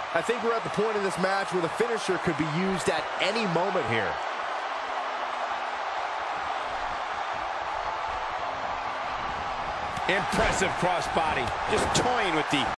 I think we're at the point in this match where the finisher could be used at any moment here. Impressive crossbody, just toying with the